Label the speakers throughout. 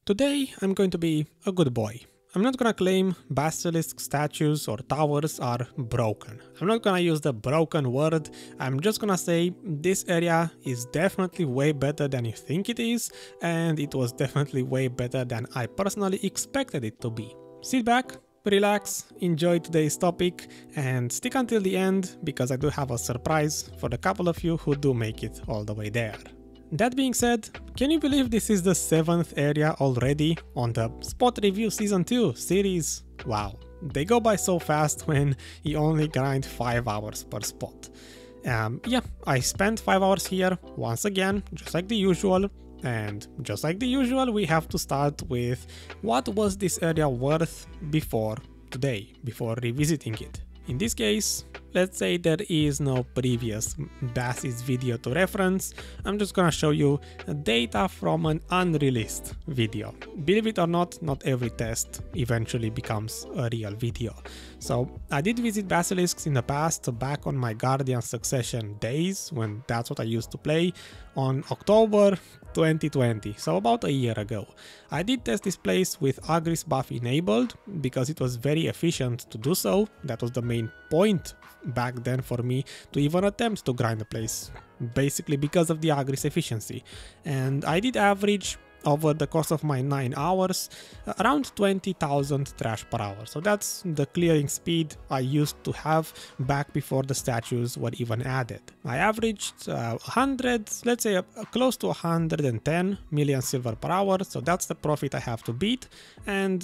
Speaker 1: Today I'm going to be a good boy. I'm not gonna claim basilisk statues or towers are broken. I'm not gonna use the broken word, I'm just gonna say this area is definitely way better than you think it is, and it was definitely way better than I personally expected it to be. Sit back, relax, enjoy today's topic, and stick until the end because I do have a surprise for the couple of you who do make it all the way there. That being said, can you believe this is the 7th area already on the Spot Review Season 2 series? Wow, they go by so fast when you only grind 5 hours per spot. Yeah, I spent 5 hours here once again, just like the usual. And just like the usual, we have to start with what was this area worth before today, before revisiting it. In this case, let's say there is no previous Basis video to reference, I'm just gonna show you data from an unreleased video. Believe it or not every test eventually becomes a real video. So I did visit Basilisks in the past, back on my Guardian Succession days, when that's what I used to play, on October 2020, so about a year ago. I did test this place with Agris buff enabled, because it was very efficient to do so. That was the main point back then for me to even attempt to grind the place, basically because of the Agris efficiency. And I did average over the course of my 9 hours around 20,000 trash per hour. So that's the clearing speed I used to have back before the statues were even added. I averaged 100, let's say close to 110 million silver per hour, so that's the profit I have to beat. And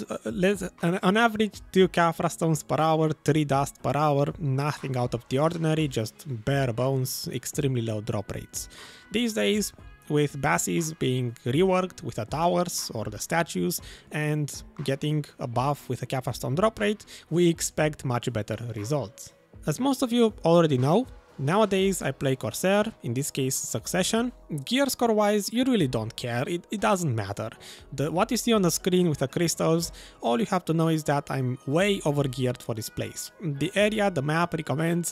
Speaker 1: on average 2 Khafra stones per hour, 3 dust per hour, nothing out of the ordinary, just bare bones, extremely low drop rates. These days, with Basis being reworked with the towers or the statues and getting a buff with a Khafra stone drop rate, we expect much better results. As most of you already know, nowadays I play Corsair, in this case Succession. Gear score wise, you really don't care, it doesn't matter. What you see on the screen with the crystals, all you have to know is that I'm way over geared for this place. The area, the map recommends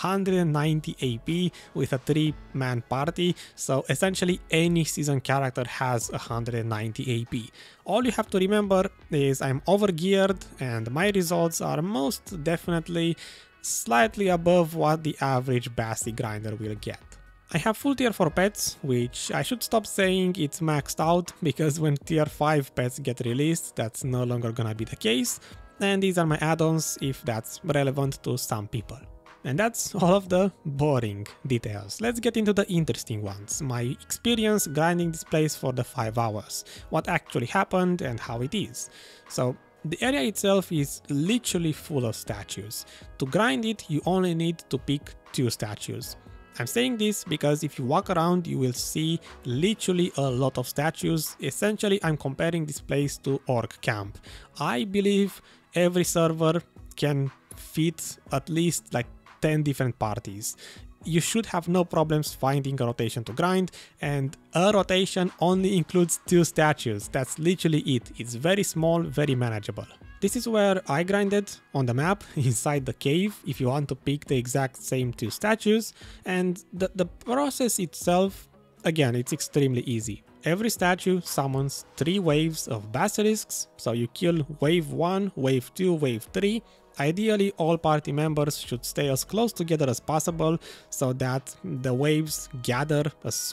Speaker 1: 190 AP with a 3-man party, so essentially any season character has 190 AP. All you have to remember is I'm over geared and my results are most definitely slightly above what the average Basi grinder will get. I have full tier 4 pets, which I should stop saying it's maxed out, because when tier 5 pets get released, that's no longer gonna be the case, and these are my add-ons if that's relevant to some people. And that's all of the boring details. Let's get into the interesting ones. My experience grinding this place for the 5 hours, what actually happened and how it is. So the area itself is literally full of statues. To grind it, you only need to pick 2 statues. I'm saying this because if you walk around, you will see literally a lot of statues. Essentially, I'm comparing this place to Orc Camp. I believe every server can fit at least like 10 different parties. You should have no problems finding a rotation to grind, and a rotation only includes 2 statues. That's literally it. It's very small, very manageable. This is where I grinded on the map, inside the cave, if you want to pick the exact same 2 statues, and the process itself, again, it's extremely easy. Every statue summons 3 waves of basilisks, so you kill wave 1, wave 2, wave 3. Ideally, all party members should stay as close together as possible so that the waves gather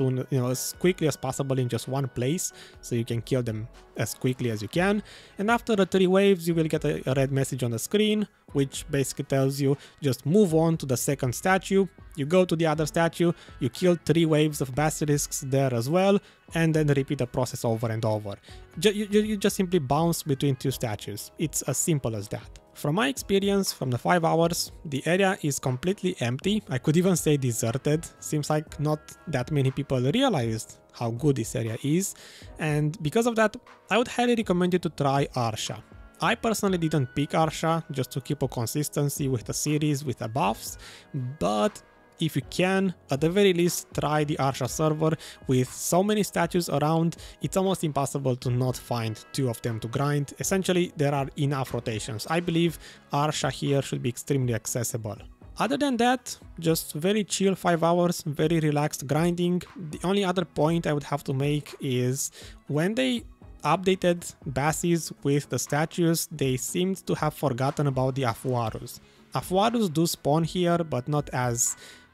Speaker 1: as quickly as possible in just one place, so you can kill them as quickly as you can. And after the 3 waves, you will get a red message on the screen, which basically tells you just move on to the second statue. You go to the other statue, you kill 3 waves of basilisks there as well, and then repeat the process over and over. You just simply bounce between 2 statues. It's as simple as that. From my experience from the 5 hours, the area is completely empty. I could even say deserted. Seems like not that many people realized how good this area is, and because of that, I would highly recommend you to try Arsha. I personally didn't pick Arsha just to keep a consistency with the series with the buffs, but if you can, at the very least, try the Arsha server. With so many statues around, it's almost impossible to not find 2 of them to grind. Essentially, there are enough rotations. I believe Arsha here should be extremely accessible. Other than that, just very chill 5 hours, very relaxed grinding. The only other point I would have to make is when they updated bases with the statues, they seemed to have forgotten about the Afuarus. Afuarus do spawn here, but not as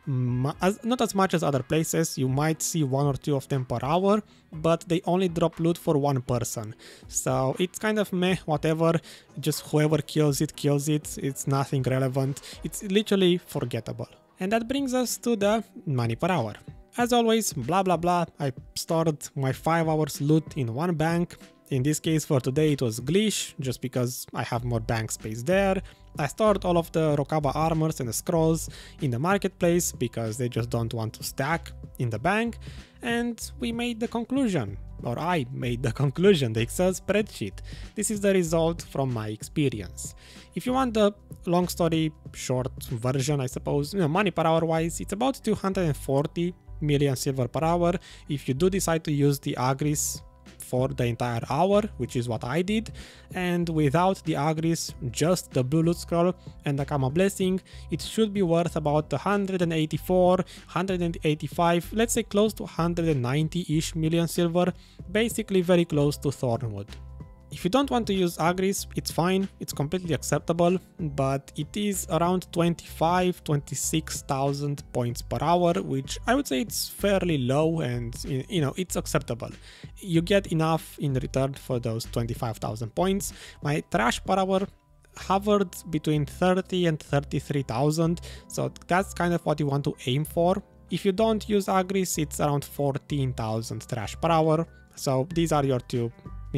Speaker 1: much as other places. You might see 1 or 2 of them per hour, but they only drop loot for 1 person. So it's kind of meh, whatever, just whoever kills it, it's nothing relevant, it's literally forgettable. And that brings us to the money per hour. As always, blah blah blah, I stored my 5 hours loot in one bank. In this case for today it was Glish, just because I have more bank space there. I stored all of the Rokaba armors and the scrolls in the marketplace because they just don't want to stack in the bank. And we made the conclusion, or I made the conclusion, the Excel spreadsheet. This is the result from my experience. If you want the long story short version, I suppose, money per hour wise, it's about 240 million silver per hour. If you do decide to use the Agris for the entire hour, which is what I did, and without the Agris, just the blue loot scroll and the Kama blessing, it should be worth about 184, 185, let's say close to 190-ish million silver, basically very close to Thornwood. If you don't want to use Agris, it's fine, it's completely acceptable, but it is around 25,000-26,000 points per hour, which I would say it's fairly low and, it's acceptable. You get enough in return for those 25,000 points. My trash per hour hovered between 30 and 33,000, so that's kind of what you want to aim for. If you don't use Agris, it's around 14,000 trash per hour, so these are your two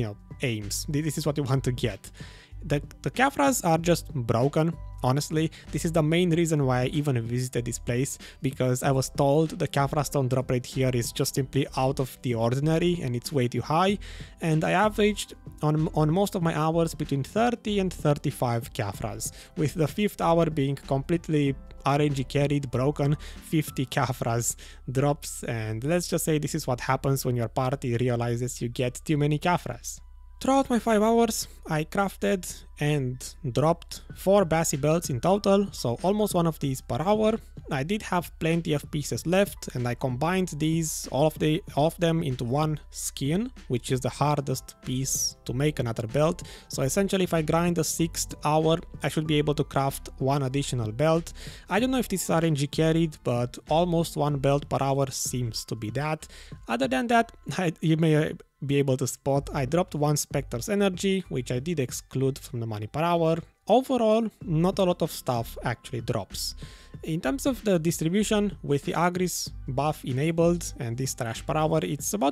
Speaker 1: aims. This is what you want to get. The Caphras are just broken, honestly. This is the main reason why I even visited this place, because I was told the Caphras stone drop rate here is just simply out of the ordinary and it's way too high, and I averaged on most of my hours between 30 and 35 Caphras, with the 5th hour being completely RNG carried, broken, 50 Caphras drops, and let's just say this is what happens when your party realizes you get too many Caphras. Throughout my 5 hours, I crafted and dropped 4 Bassi belts in total, so almost one of these per hour. I did have plenty of pieces left, and I combined these, all of them into one skin, which is the hardest piece to make another belt. So essentially, if I grind the 6th hour, I should be able to craft 1 additional belt. I don't know if this is RNG carried, but almost 1 belt per hour seems to be that. Other than that, you may be able to spot I dropped 1 Spectre's energy, which I did exclude from the money per hour. Overall, not a lot of stuff actually drops. In terms of the distribution, with the Agris buff enabled and this trash per hour, it's about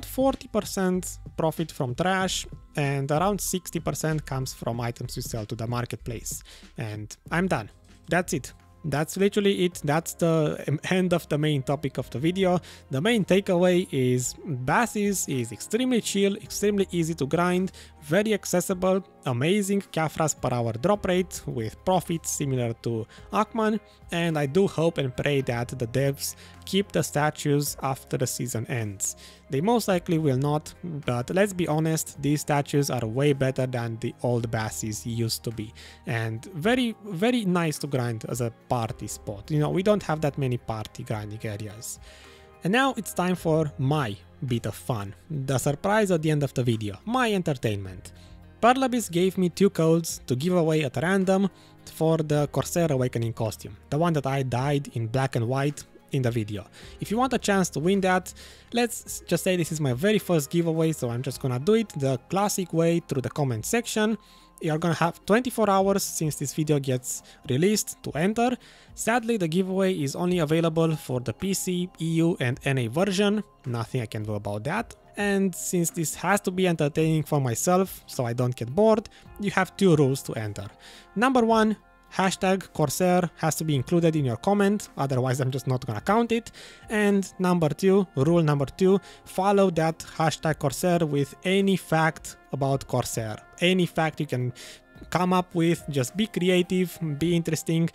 Speaker 1: 40% profit from trash and around 60% comes from items we sell to the marketplace. And I'm done. That's it. That's literally it. That's the end of the main topic of the video. The main takeaway is Bassis is extremely chill, extremely easy to grind, very accessible, amazing Caphras per hour drop rate with profits similar to Akman, and I do hope and pray that the devs keep the statues after the season ends. They most likely will not, but let's be honest, these statues are way better than the old Bassis used to be, and very, very nice to grind as a party spot. We don't have that many party grinding areas. And now it's time for my bit of fun, the surprise at the end of the video, my entertainment. Perlabis gave me 2 codes to give away at random for the Corsair Awakening costume, the one that I dyed in black and white in the video. If you want a chance to win that, let's just say this is my very first giveaway, so I'm just gonna do it the classic way through the comment section. You're gonna have 24 hours since this video gets released to enter. Sadly, the giveaway is only available for the PC, EU and NA version, nothing I can do about that. And since this has to be entertaining for myself, so I don't get bored, you have 2 rules to enter. Number 1, hashtag Corsair has to be included in your comment, otherwise I'm just not gonna count it. And rule number 2, follow that hashtag Corsair with any fact about Corsair. Any fact you can come up with, just be creative, be interesting,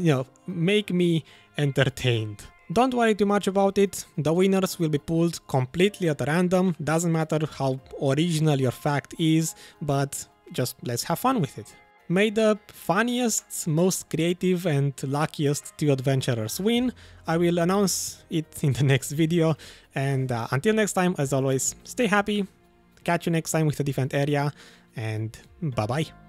Speaker 1: make me entertained. Don't worry too much about it, the winners will be pulled completely at random, doesn't matter how original your fact is, but just let's have fun with it. May the funniest, most creative and luckiest 2 adventurers win. I will announce it in the next video, and until next time, as always, stay happy, Catch you next time with a different area, and bye bye.